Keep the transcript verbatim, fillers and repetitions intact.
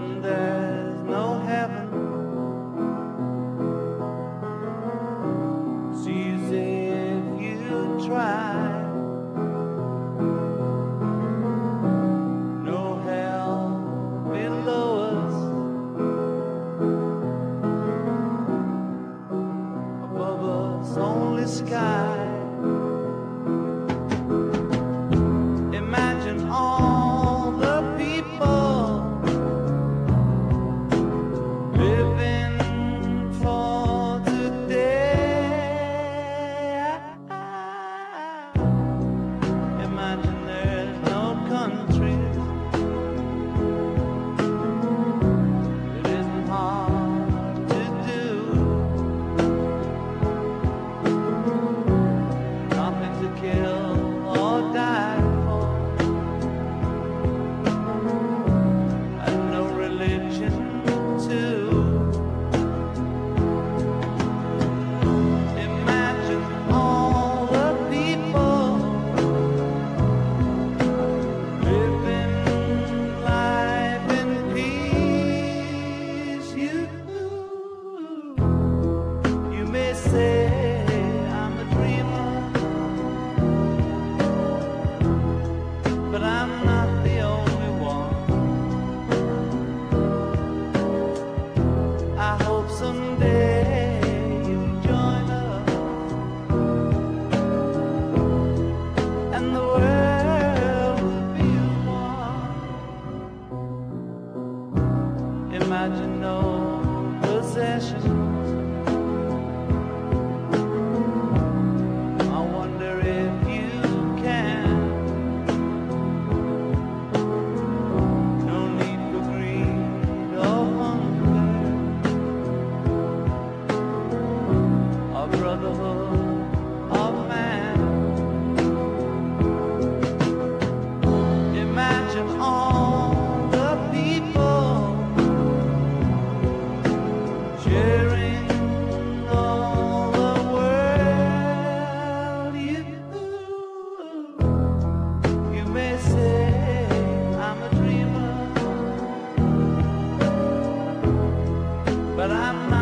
Imagine there's no heaven. It's easy if you try. No hell below us, above us only sky. Imagine all the people living for today. Imagine there's no countries. It isn't hard to do. Nothing to kill or die for, and no religion too. Imagine all the people living life in peace. You, you may say I'm a dreamer, but I'm not the only one. I hope someday you'll join us, and the world will be one. Imagine no possessions. I wonder if you can. No need for greed or hunger, or brotherhood of man. Imagine all the people sharing all the world. You, you may say I'm a dreamer, but I'm not.